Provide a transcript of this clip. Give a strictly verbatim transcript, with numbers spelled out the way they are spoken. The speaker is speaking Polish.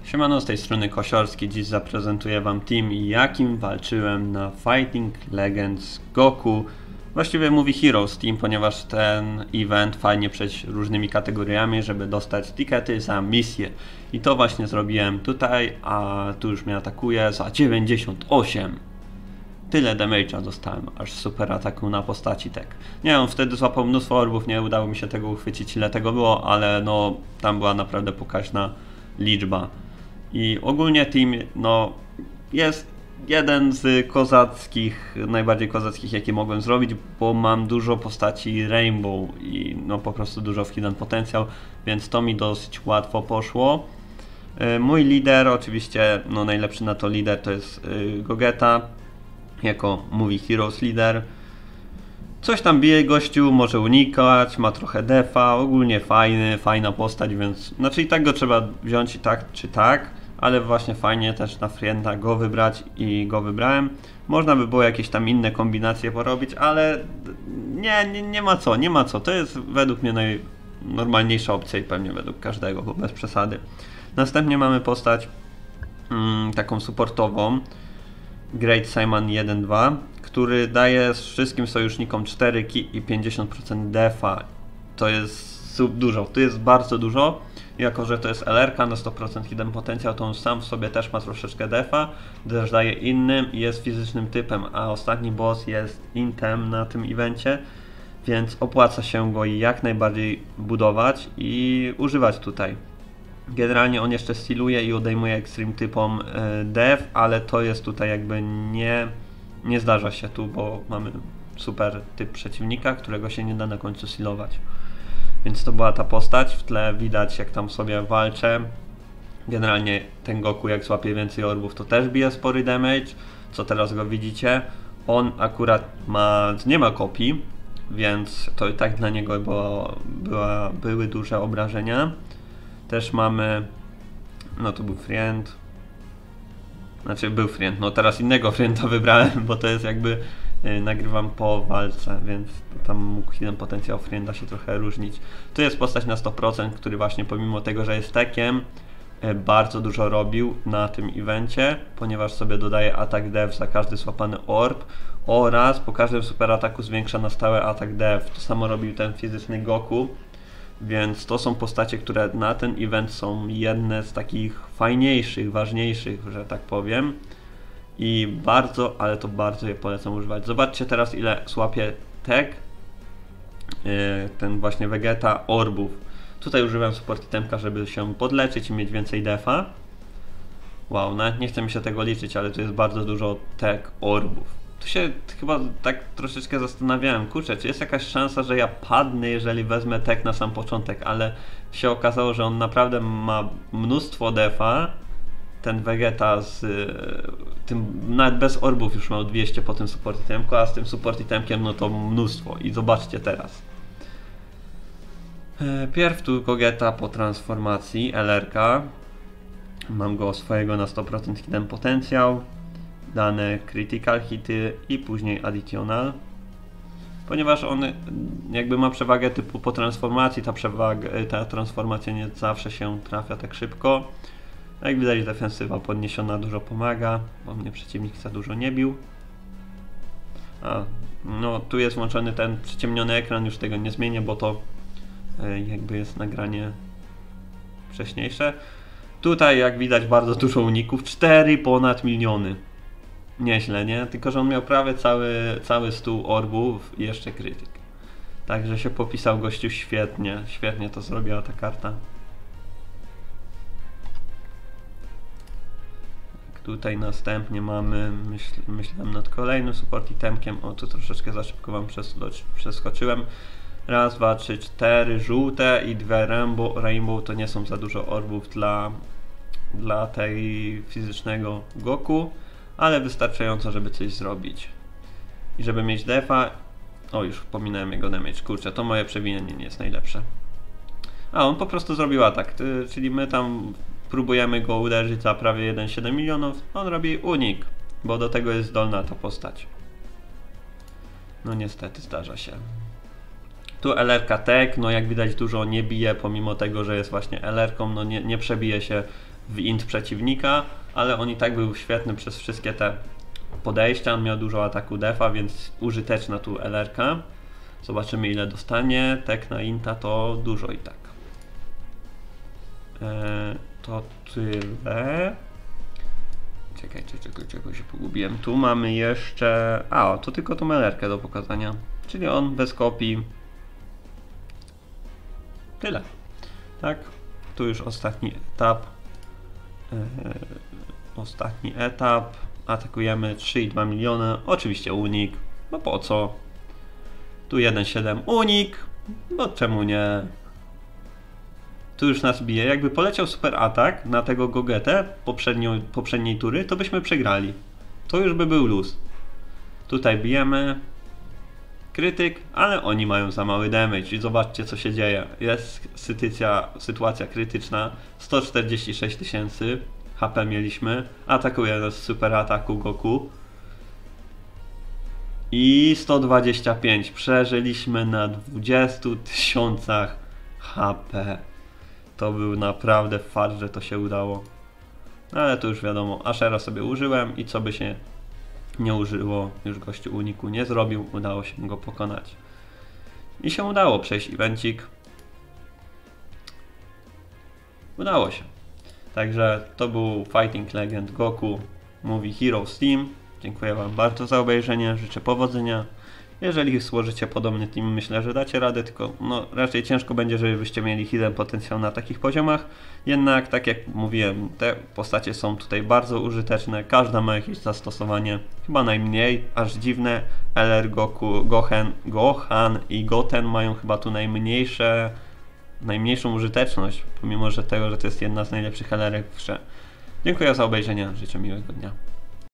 Siemano, z tej strony Kosiorski. Dziś zaprezentuję wam team, jakim walczyłem na Fighting Legends Goku. Właściwie Movie Heroes Team, ponieważ ten event fajnie przejść różnymi kategoriami, żeby dostać tikety za misję. I to właśnie zrobiłem tutaj, a tu już mnie atakuje za dziewięćdziesiąt osiem. Tyle damage'a dostałem, aż super ataku na postaci tek. Nie wiem, wtedy złapał mnóstwo orbów, nie udało mi się tego uchwycić, ile tego było, ale no tam była naprawdę pokaźna liczba. I ogólnie team no jest jeden z kozackich, najbardziej kozackich jakie mogłem zrobić, bo mam dużo postaci Rainbow i no po prostu dużo w hidden potencjał, więc to mi dosyć łatwo poszło. Mój lider, oczywiście no najlepszy na to lider to jest Gogeta, jako Movie Heroes lider. Coś tam bije gościu, może unikać, ma trochę defa, ogólnie fajny, fajna postać, więc znaczy i tak go trzeba wziąć i tak czy tak, ale właśnie fajnie też na frienda go wybrać i go wybrałem. Można by było jakieś tam inne kombinacje porobić, ale nie, nie, nie ma co, nie ma co. To jest według mnie najnormalniejsza opcja i pewnie według każdego, bo bez przesady. Następnie mamy postać mm, taką supportową, Great Simon jeden dwa, który daje wszystkim sojusznikom cztery ki i pięćdziesiąt procent defa. To jest dużo, to jest bardzo dużo. Jako że to jest L R ka na sto procent hidden potencjał, to on sam w sobie też ma troszeczkę defa, też daje innym i jest fizycznym typem, a ostatni boss jest intem na tym evencie, więc opłaca się go jak najbardziej budować i używać tutaj. Generalnie on jeszcze styluje i odejmuje extreme typom def, ale to jest tutaj jakby nie, nie zdarza się tu, bo mamy super typ przeciwnika, którego się nie da na końcu stylować. Więc to była ta postać, w tle widać jak tam sobie walczę. Generalnie ten Goku jak złapie więcej orbów to też bije spory damage, co teraz go widzicie. On akurat ma, nie ma kopii, więc to i tak dla niego było, była, były duże obrażenia. Też mamy, no to był friend, znaczy był friend, no teraz innego frienda wybrałem, bo to jest jakby, yy, nagrywam po walce, więc tam mógł hidden potencjał frienda się trochę różnić. Tu jest postać na sto procent, który właśnie pomimo tego, że jest tekiem, yy, bardzo dużo robił na tym evencie, ponieważ sobie dodaje atak def za każdy złapany orb oraz po każdym super ataku zwiększa na stałe atak def. To samo robił ten fizyczny Goku. Więc to są postacie, które na ten event są jedne z takich fajniejszych, ważniejszych, że tak powiem. I bardzo, ale to bardzo je polecam używać. Zobaczcie teraz ile słapie tek, yy, ten właśnie Vegeta, orbów. Tutaj używam support itemka, żeby się podleczyć i mieć więcej defa. Wow, nawet nie chce mi się tego liczyć, ale tu jest bardzo dużo tek, orbów. Tu się chyba tak troszeczkę zastanawiałem, kurczę, czy jest jakaś szansa, że ja padnę, jeżeli wezmę tek na sam początek, ale się okazało, że on naprawdę ma mnóstwo defa, ten Vegeta z tym, nawet bez orbów już miał dwieście po tym support itemku, a z tym support itemkiem no to mnóstwo i zobaczcie teraz. Pierw tu Gogeta po transformacji, L R ka, mam go swojego na sto procent hidden potencjał. Dane critical hity i później additional, ponieważ on jakby ma przewagę typu po transformacji, ta przewaga, ta transformacja nie zawsze się trafia tak szybko. Jak widać defensywa podniesiona dużo pomaga, bo mnie przeciwnik za dużo nie bił. A, no tu jest włączony ten przyciemniony ekran, już tego nie zmienię, bo to jakby jest nagranie wcześniejsze. Tutaj jak widać bardzo dużo uników, cztery ponad miliony. Nieźle, nie? Tylko że on miał prawie cały, cały stół orbów i jeszcze krytyk. Także się popisał gościu świetnie. Świetnie to zrobiła ta karta. Tutaj następnie mamy, myśl, myślałem nad kolejnym support itemkiem. O, tu troszeczkę za szybko wam przeskoczyłem. Raz, dwa, trzy, cztery żółte i dwie rainbow. Rainbow to nie są za dużo orbów dla, dla tej fizycznego Goku, ale wystarczająco, żeby coś zrobić. I żeby mieć defa. O, już pominąłem jego damage. Kurczę, to moje przewinienie nie jest najlepsze. A, on po prostu zrobił atak, czyli my tam próbujemy go uderzyć za prawie jeden przecinek siedem milionów. On robi unik, bo do tego jest zdolna ta postać. No niestety zdarza się. Tu L R ka tek, no jak widać dużo nie bije, pomimo tego, że jest właśnie L R ką, no nie, nie przebije się w int przeciwnika, ale on i tak był świetny przez wszystkie te podejścia, on miał dużo ataku defa, więc użyteczna tu L R ka. Zobaczymy ile dostanie, tek na inta to dużo i tak. Eee, to tyle. Czekaj, czekaj, czekaj, się pogubiłem. Tu mamy jeszcze... A, to tylko tą L R kę do pokazania. Czyli on bez kopii. Tyle. Tak? Tu już ostatni etap. Eee, ostatni etap. Atakujemy trzy i dwa miliony. Oczywiście unik. No po co? Tu jeden siedem unik. No czemu nie? Tu już nas bije. Jakby poleciał super atak na tego Gogetę poprzednią, poprzedniej tury, to byśmy przegrali. To już by był luz. Tutaj bijemy. Krytyk, ale oni mają za mały damage i zobaczcie co się dzieje. Jest sytuacja, sytuacja krytyczna. sto czterdzieści sześć tysięcy H P mieliśmy. Atakuje nas z super ataku Goku. I sto dwadzieścia pięć. Przeżyliśmy na dwudziestu tysiącach H P. To był naprawdę fart, że to się udało. No ale to już wiadomo, Ashera sobie użyłem i co by się nie użyło, już gościu uniku nie zrobił, udało się go pokonać. I się udało przejść evencik. Udało się. Także to był Fighting Legend Goku Movie Heroes Team. Dziękuję wam bardzo za obejrzenie, życzę powodzenia. Jeżeli złożycie podobny team, myślę, że dacie radę, tylko no, raczej ciężko będzie, żebyście mieli hidden potencjał na takich poziomach. Jednak, tak jak mówiłem, te postacie są tutaj bardzo użyteczne, każda ma jakieś zastosowanie, chyba najmniej, aż dziwne. L R, Goku, Gohan, Gohan i Goten mają chyba tu najmniejsze, najmniejszą użyteczność, pomimo że tego, że to jest jedna z najlepszych L R ek w grze. Dziękuję za obejrzenie, życzę miłego dnia.